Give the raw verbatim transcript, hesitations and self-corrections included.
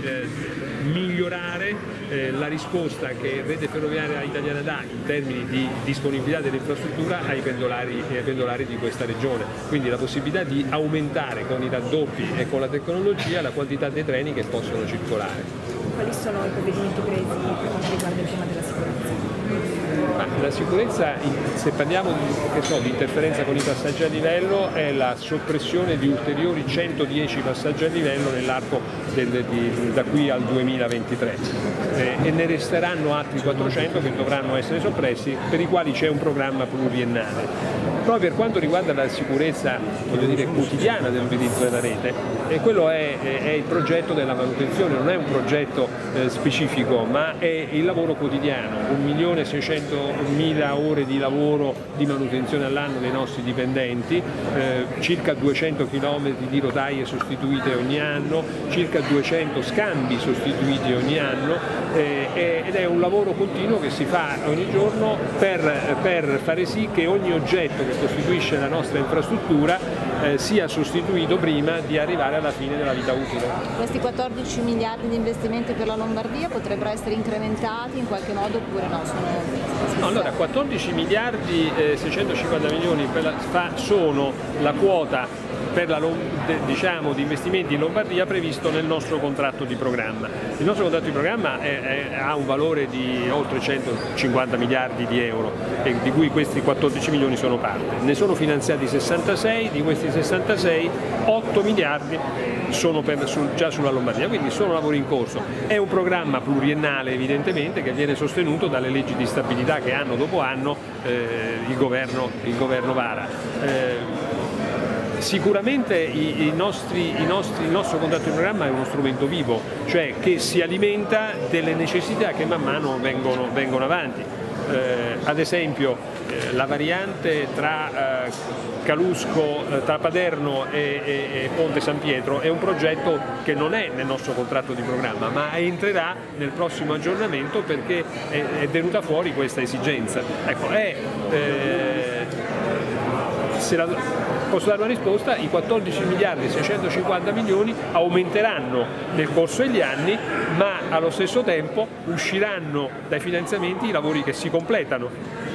eh, migliorare eh, la risposta che Rete Ferroviaria Italiana dà in termini di disponibilità dell'infrastruttura ai pendolari, ai pendolari di questa regione, quindi la possibilità di aumentare con i raddoppi e con la tecnologia la quantità dei treni che possono circolare. Quali sono i provvedimenti presi per quanto riguarda il tema della sicurezza? Ma la sicurezza, se parliamo di, che so, di interferenza con i passaggi a livello, è la soppressione di ulteriori centodieci passaggi a livello nell'arco da qui al duemilaventitré eh, e ne resteranno altri quattrocento che dovranno essere soppressi, per i quali c'è un programma pluriennale. Proprio per quanto riguarda la sicurezza, voglio dire, quotidiana dell'utilizzo della rete, e quello è, è il progetto della manutenzione, non è un progetto eh, specifico, ma è il lavoro quotidiano, un milione seicentomila ore di lavoro di manutenzione all'anno dei nostri dipendenti, eh, circa duecento chilometri di rotaie sostituite ogni anno, circa duecento scambi sostituiti ogni anno eh, ed è un lavoro continuo che si fa ogni giorno per, per fare sì che ogni oggetto che costituisce la nostra infrastruttura eh, sia sostituito prima di arrivare alla fine della vita utile. Questi quattordici miliardi di investimenti per la Lombardia potrebbero essere incrementati in qualche modo oppure no? Sono... no allora, quattordici miliardi e seicentocinquanta milioni per la, fa, sono la quota per la, diciamo, di investimenti in Lombardia previsto nel nostro contratto di programma. Il nostro contratto di programma è, è, ha un valore di oltre centocinquanta miliardi di euro, e di cui questi quattordici milioni sono parte. Ne sono finanziati sessantasei, di questi sessantasei otto miliardi sono per, sul, già sulla Lombardia, quindi sono lavori in corso. È un programma pluriennale evidentemente che viene sostenuto dalle leggi di stabilità che anno dopo anno eh, il, governo, il governo vara. Eh, Sicuramente i, i nostri, i nostri, il nostro contratto di programma è uno strumento vivo, cioè che si alimenta delle necessità che man mano vengono, vengono avanti. Eh, ad esempio eh, la variante tra eh, Calusco, eh, tra Paderno e, e, e Ponte San Pietro è un progetto che non è nel nostro contratto di programma, ma entrerà nel prossimo aggiornamento perché è, è venuta fuori questa esigenza. Ecco, è, eh, se la, posso dare una risposta: i quattordici miliardi e seicentocinquanta milioni aumenteranno nel corso degli anni, ma allo stesso tempo usciranno dai finanziamenti i lavori che si completano.